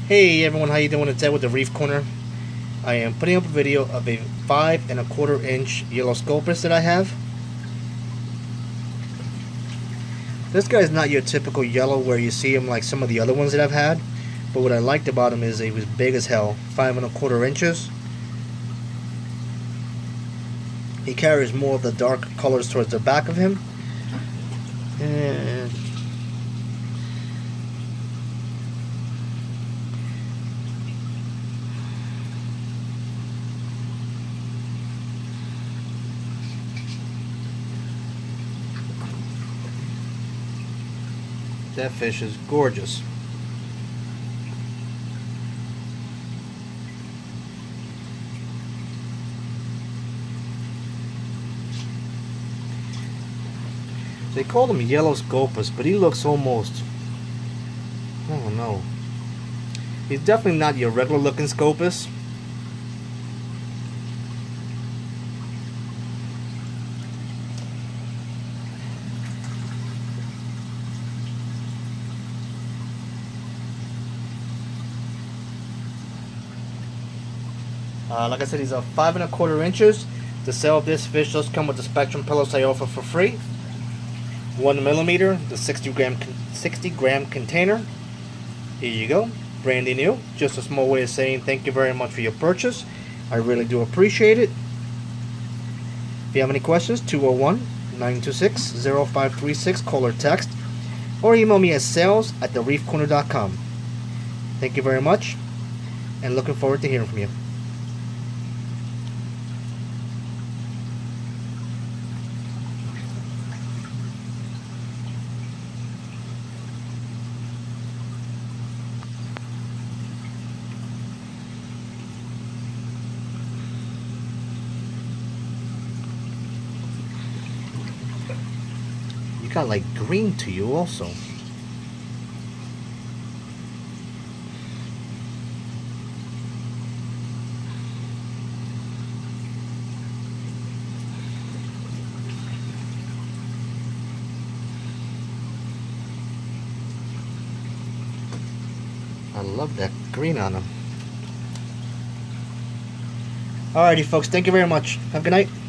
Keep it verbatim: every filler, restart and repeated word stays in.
Hey everyone, how you doing? It's Ed with the Reef Corner. I am putting up a video of a five and a quarter inch yellow Scopus that I have. This guy is not your typical yellow where you see him like some of the other ones that I've had. But what I liked about him is he was big as hell, five and a quarter inches. He carries more of the dark colors towards the back of him. And that fish is gorgeous. They call him yellow Scopus, but he looks almost, I don't know. He's definitely not your regular looking Scopus. Uh, like I said, he's a five and a quarter inches. The sale of this fish does come with the Spectrum pillows I offer for free. One millimeter, the sixty gram container. Here you go, brandy new. Just a small way of saying thank you very much for your purchase. I really do appreciate it. If you have any questions, two oh one, nine two six, zero five three six, call or text, or email me at sales at the reef corner dot com. Thank you very much, and looking forward to hearing from you. You got like green to you also. I love that green on them. Alrighty folks, thank you very much. Have a good night.